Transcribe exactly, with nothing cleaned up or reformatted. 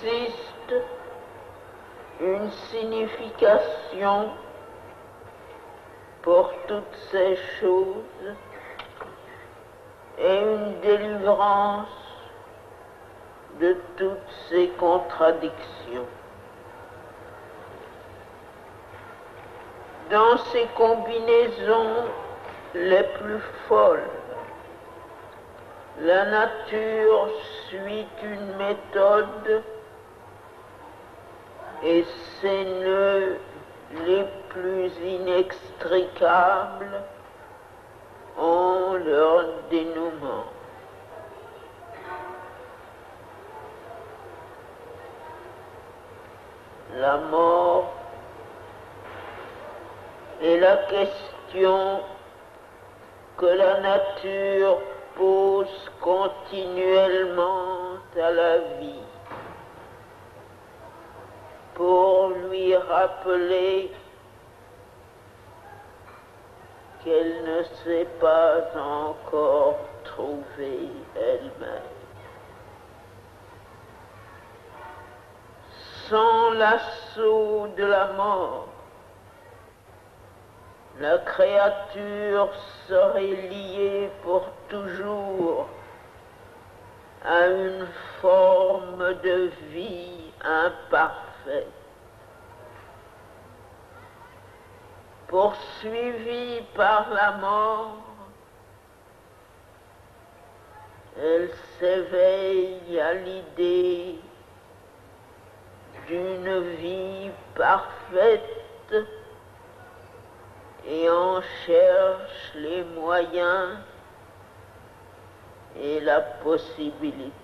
existe une signification pour toutes ces choses et une délivrance de toutes ces contradictions. Dans ces combinaisons les plus folles, la nature suit une méthode et ses nœuds les plus inextricables ont leur dénouement. La mort est la question que la nature pose continuellement à la vie pour lui rappeler qu'elle ne s'est pas encore trouvée elle-même. Sans l'assaut de la mort, la créature serait liée pour toujours à une forme de vie imparfaite. Poursuivie par la mort, elle s'éveille à l'idée d'une vie parfaite et en cherche les moyens et la possibilité.